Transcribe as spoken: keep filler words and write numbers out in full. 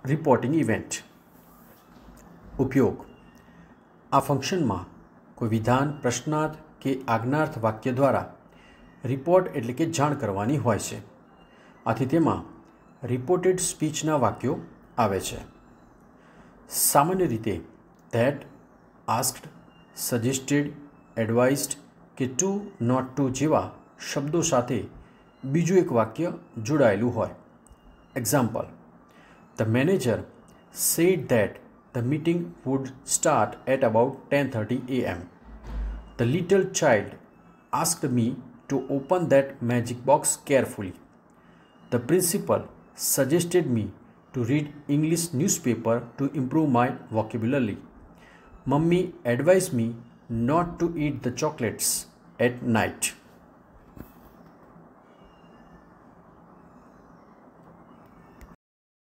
Reporting event. ઉપયોગ. આ ફંક્શનમાં કોઈ વિધાન, પ્રશ્નાર્થ કે આજ્ઞાર્થ વાક્ય દ્વારા રિપોર્ટ એટલે કે જાણ કરવાની હોય છે. આથી તેમાં રિપોર્ટેડ સ્પીચના વાક્યો આવે છે. સામાન્ય રીતે ધેટ, આસ્ક્ડ, સજેસ્ટેડ, એડવાઇઝડ કે ટુ, નોટ ટુ જેવા શબ્દો સાથે બીજું એક વાક્ય જોડાયેલું હોય. Example: The manager said that the meeting would start at about ten thirty a m The little child asked me to open that magic box carefully. The principal suggested me to read English newspaper to improve my vocabulary. Mummy advised me not to eat the chocolates at night.